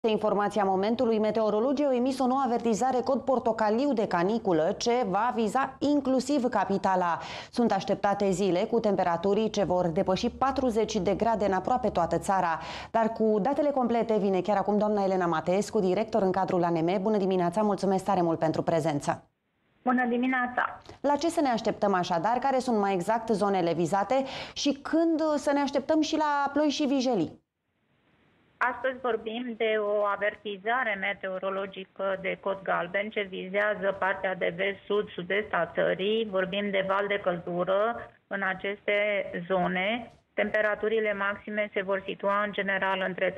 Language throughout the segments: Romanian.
Informația momentului, meteorologii au emis o nouă avertizare cod portocaliu de caniculă ce va viza inclusiv capitala. Sunt așteptate zile cu temperaturii ce vor depăși 40 de grade în aproape toată țara. Dar cu datele complete vine chiar acum doamna Elena Mateescu, director în cadrul ANM. Bună dimineața, mulțumesc tare mult pentru prezență. Bună dimineața! La ce să ne așteptăm așadar? Care sunt mai exact zonele vizate și când să ne așteptăm și la ploi și vijelii? Astăzi vorbim de o avertizare meteorologică de cod galben ce vizează partea de vest-sud, sud-est a țării. Vorbim de val de căldură în aceste zone. Temperaturile maxime se vor situa în general între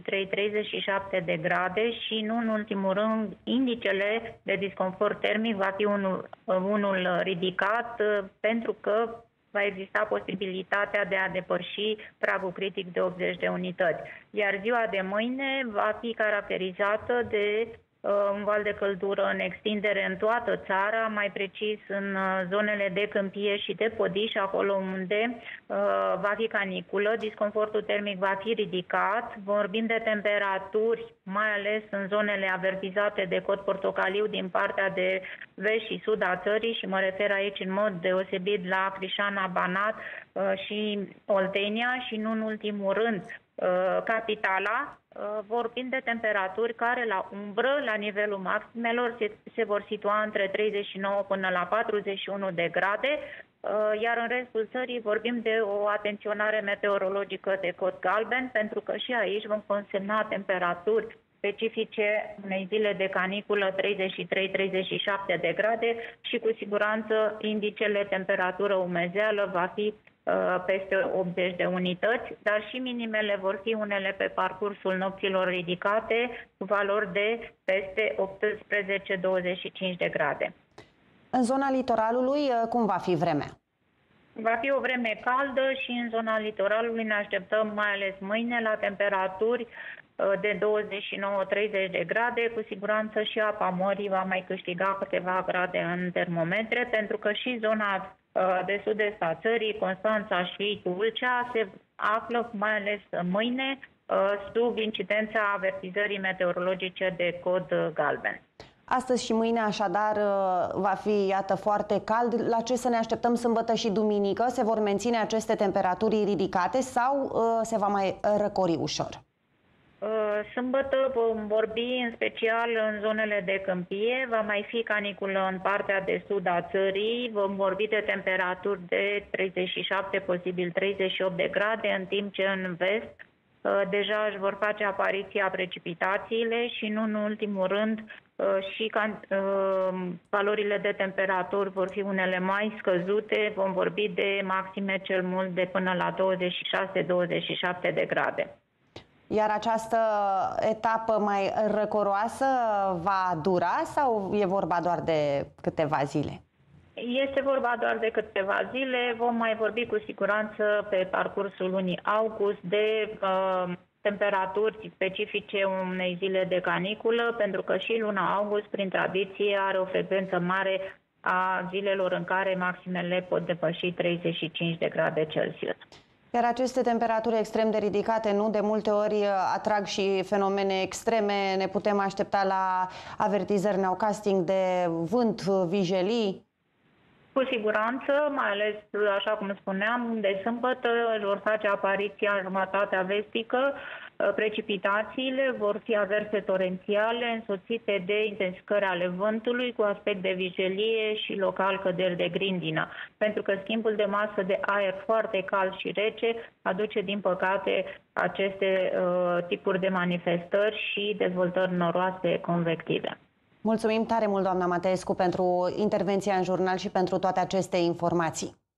33-37 de grade și nu în ultimul rând indicele de disconfort termic va fi unul ridicat pentru că va exista posibilitatea de a depăși pragul critic de 80 de unități. Iar ziua de mâine va fi caracterizată de un val de căldură în extindere în toată țara, mai precis în zonele de câmpie și de podiș, acolo unde va fi caniculă, disconfortul termic va fi ridicat. Vorbim de temperaturi, mai ales în zonele avertizate de cod portocaliu din partea de vest și sud a țării și mă refer aici în mod deosebit la Crișana, Banat și Oltenia și nu în ultimul rând capitala. Vorbim de temperaturi care la umbră, la nivelul maximelor, se vor situa între 39 până la 41 de grade, iar în restul țării vorbim de o atenționare meteorologică de cod galben, pentru că și aici vom consemna temperaturi specifice unei zile de caniculă 33-37 de grade și cu siguranță indicele temperatură umezeală va fi peste 80 de unități, dar și minimele vor fi unele pe parcursul nopților ridicate, cu valori de peste 18-25 de grade. În zona litoralului, cum va fi vremea? Va fi o vreme caldă și în zona litoralului ne așteptăm, mai ales mâine, la temperaturi de 29-30 de grade. Cu siguranță și apa mării va mai câștiga câteva grade în termometre, pentru că și zona de sud-est a țării, Constanța și Tulcea, se află, mai ales mâine, sub incidența avertizării meteorologice de cod galben. Astăzi și mâine, așadar, va fi, iată, foarte cald. La ce să ne așteptăm sâmbătă și duminică? Se vor menține aceste temperaturi ridicate sau se va mai răcori ușor? Sâmbătă vom vorbi în special în zonele de câmpie, va mai fi caniculă în partea de sud a țării, vom vorbi de temperaturi de 37, posibil 38 de grade, în timp ce în vest deja își vor face apariția precipitațiile și nu în ultimul rând și valorile de temperaturi vor fi unele mai scăzute, vom vorbi de maxime cel mult de până la 26-27 de grade. Iar această etapă mai răcoroasă va dura sau e vorba doar de câteva zile? Este vorba doar de câteva zile. Vom mai vorbi cu siguranță pe parcursul lunii august de temperaturi specifice unei zile de caniculă, pentru că și luna august, prin tradiție, are o frecvență mare a zilelor în care maximele pot depăși 35 de grade Celsius. Iar aceste temperaturi extrem de ridicate, nu de multe ori atrag și fenomene extreme. Ne putem aștepta la avertizări nowcasting de vânt, vijelii? Cu siguranță, mai ales, așa cum spuneam, de sâmbătă își vor face apariția în jumătatea vestică. Precipitațiile vor fi averse torențiale, însoțite de intensificări ale vântului, cu aspect de vijelie și local căderi de grindină. Pentru că schimbul de masă de aer foarte cald și rece aduce, din păcate, aceste tipuri de manifestări și dezvoltări noroase convective. Mulțumim tare mult, doamna Mateescu, pentru intervenția în jurnal și pentru toate aceste informații.